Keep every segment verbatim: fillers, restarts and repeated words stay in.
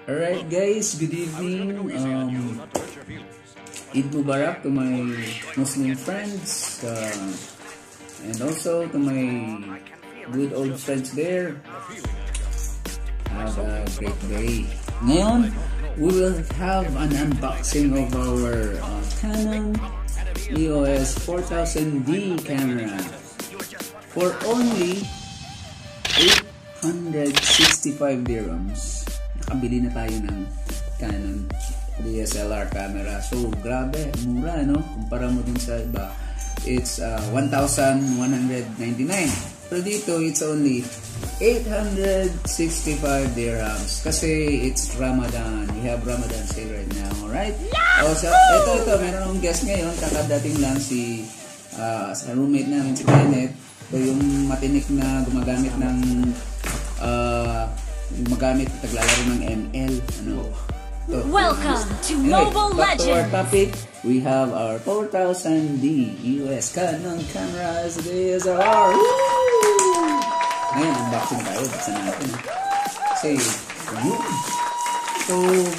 Alright guys, good evening. Um, Eid Mubarak to my Muslim friends uh, and also to my good old friends there. Have a great day. Ngayon, we will have an unboxing of our uh, Canon E O S four thousand D camera for only eight hundred sixty-five dirhams. Nakabili na tayo ng Canon D S L R camera. So, grabe, mura, no? Kumpara mo din sa iba, it's uh, one thousand one hundred ninety-nine. Pero dito, it's only eight hundred sixty-five dirhams. Kasi it's Ramadan. We have Ramadan sale right now, alright? No! Oh, so, ito, ito, meron akong guest ngayon. Kakadating lang si uh, sa roommate namin, si Kenneth. Ito yung matinik na gumagamit ng uh, magamit at naglalaro ng M L. Ano? So, welcome to anyway, Mobile back Legends. to our topic. We have our four thousand D U S Canon cameras D S L R. Woo! Ngayon, unboxing tayo. Buksan natin. Kasi, yun. So,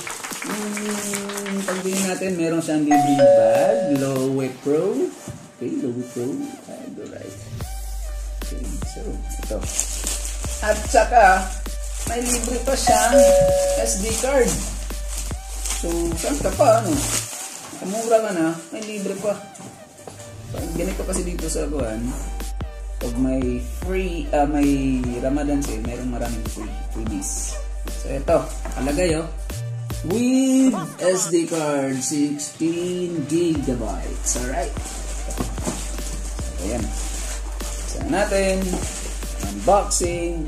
yung pagbilin natin, meron siyang libreng bag. Lowe Pro. Okay, Lowe Pro. Alright. Okay, so, ito. At saka, may libre pa siyang S D card. So, saan ka pa, ano? Kamura ka na, may libre pa. Ganito kasi dito sa buwan, pag may free, uh, may Ramadan sale, mayroong maraming free freebies. So, ito, nakalagay, oh. With S D card, sixteen gigabytes. Alright. So, ayan. Saan natin, unboxing.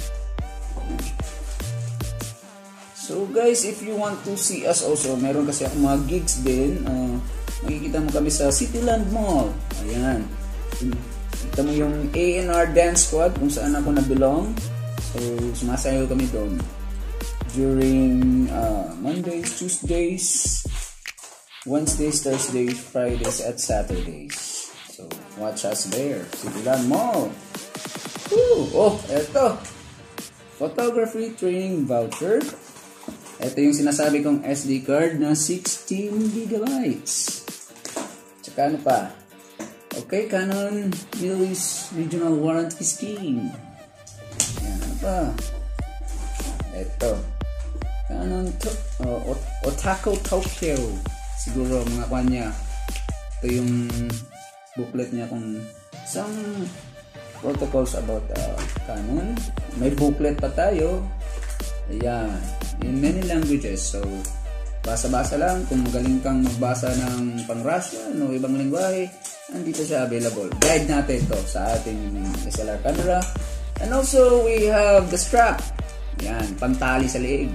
So guys, if you want to see us also, meron kasi ako mga gigs din. Uh, makikita mo kami sa Cityland Mall. Ayan. Kita mo yung A N R Dance Squad kung saan ako na-belong. So sumasayaw kami doon. During uh, Mondays, Tuesdays, Wednesdays, Thursdays, Fridays, at Saturdays. So watch us there. Cityland Mall. Woo! Oh, eto. Photography training voucher. Ito yung sinasabi kong S D card na sixteen gigabytes. Tsaka ano pa? Okay, Canon Middle East Regional Warranty Scheme. Ayan, ano pa? Ito. Canon uh, Otako Tokyo. Siguro mga kwan niya. Ito yung booklet niya kung some protocols about uh, Canon. May booklet pa tayo. Ayan. In many languages. So, basa-basa lang. Kung magaling kang magbasa ng pang-Russian o ibang lingwahe, andito siya available. Guide natin ito sa ating D S L R camera. And also, we have the strap. Ayan. Pantali sa leeg.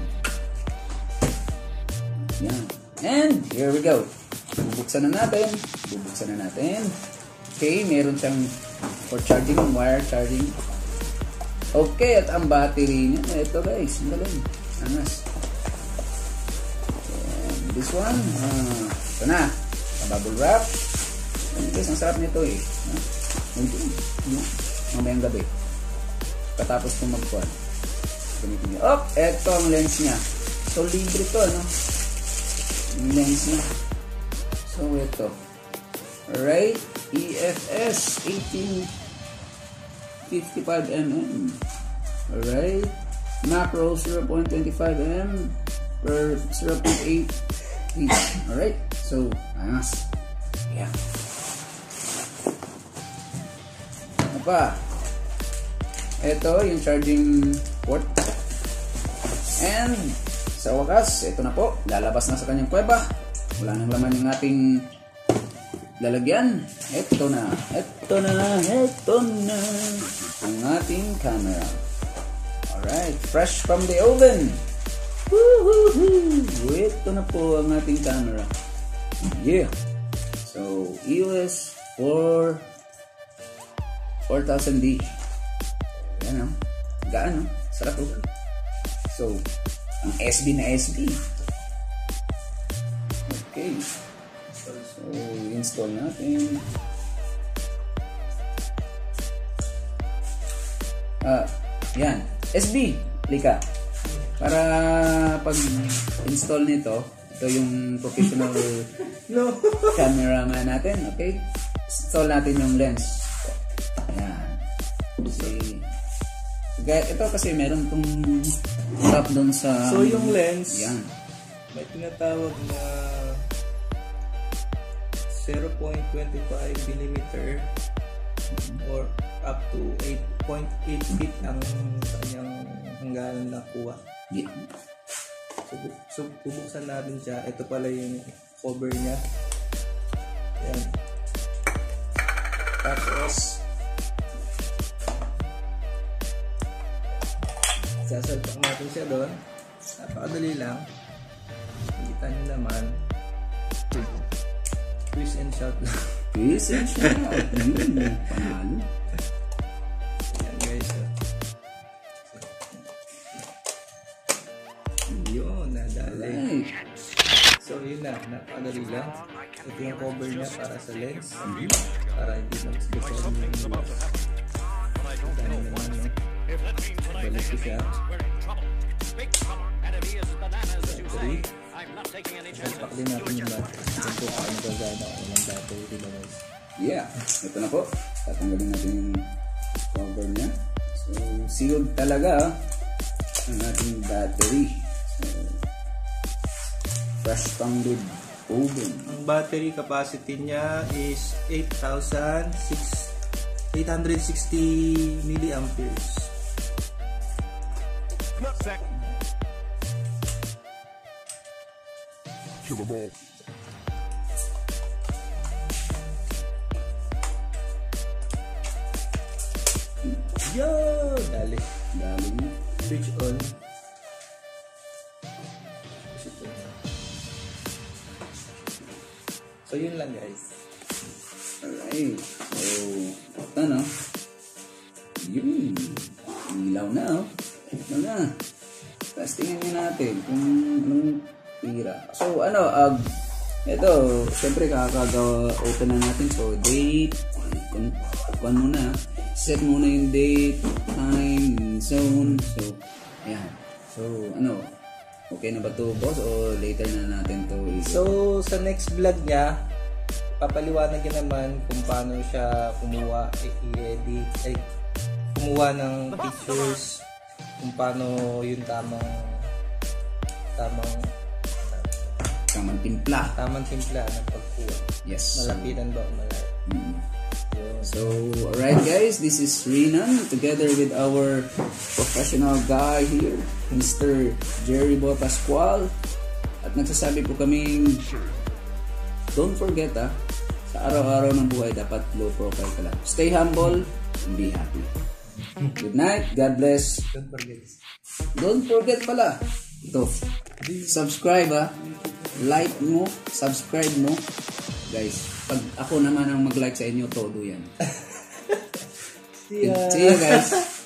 Ayan. And, here we go. Bubuksan na natin. Bubuksan na natin. Okay, meron siyang for charging, wire charging. Okay, at ang battery niya, ito guys, ang galing, angas. And this one, uh, ito na, bubble wrap. And guys, ang sarap nito eh. Ito, mamayang gabi. Katapos kong magpuan. Gamitin niyo. Oh, ito ang lens niya. So, libre to, no? Yung lens niya. So, ito. Alright, E F S eighteen fifty-five millimeter. Alright. Macro zero point two five millimeter per zero point eight feet. Alright. So, ayos. Yeah. Ano pa? Ito, yung charging port. And, sa wakas, ito na po. Lalabas na sa kanyang kuweba. Wala nang laman yung ating lalagyan. Ito na, ito na, ito na ang ating camera. Alright, fresh from the oven. Woohoo! Ito na po ang ating camera. Yeah. So, E O S four thousand D. Yan o. Gaan o. Sarap o. So, ang S B na S B. Okay. So, install natin. Ah, yan. S B. Lika. Para nakapag-install nito. Ito yung professional No. cameraman natin. Okay? Install natin yung lens. Ayan. Kasi, ito kasi meron itong top doon sa... So yung lens, yan. may tinatawag na zero point two five millimeter or up to eight point eight feet ang kanyang hangganan na kuha. Yeah. So, so bubuksan natin siya. Ito pala yung cover niya. Yan. Tapos sasalpak natin siya doon. Napakadali lang. Kita nyo naman. Twist and shout lang. Twist and shout. Yun, panalo. Yan guys. Yun, nadali. Right. So yun na, napakadali lang. Ito yung cover niya para sa lens. Para hindi mag-sponsor yung lens. Ano naman, no? Balik ko siya. Battery. Salpak din natin yung battery. Ito po, paano gagana ako ng battery, diba guys? Yeah. Ito na po. Tatanggalin natin yung cover niya. So, sealed talaga ang ating battery. So, fresh founded oven. Ang battery capacity niya is eight thousand eight hundred sixty milliamperes. Killer ball. Yo! Dali. Dali niya. Switch on. So yun lang guys. Alright. So, ito na. Yun. Ilaw na, oh. Ilaw na. Tapos tingnan nyo natin kung anong tira. So, ano, uh, ito, syempre kakagawa-open na natin. So, date, kung, kung muna, set muna yung date, time, zone. So, ayan. So, ano, okay na ba ito, boss? O later na natin to i- So sa next vlog niya, papaliwanag niya naman kung paano siya kumuha, i-edit, ay kumuha ng pictures, kung paano yung tamang tamang tamang timpla. tamang timpla ng pagkuha. Yes. Malapitan ba o malayo? Mm. Yun. So, alright guys, this is Renan together with our professional guy here, Mister Jerry Bo Pascual. At nagsasabi po kaming, don't forget ah, sa araw-araw ng buhay dapat low profile ka lang. Stay humble and be happy. Good night, God bless. Don't forget. Don't forget pala, ito, subscribe ah, like mo, subscribe mo. Guys, pag ako naman ang mag-like sa inyo, todo yan. See ya. See you guys.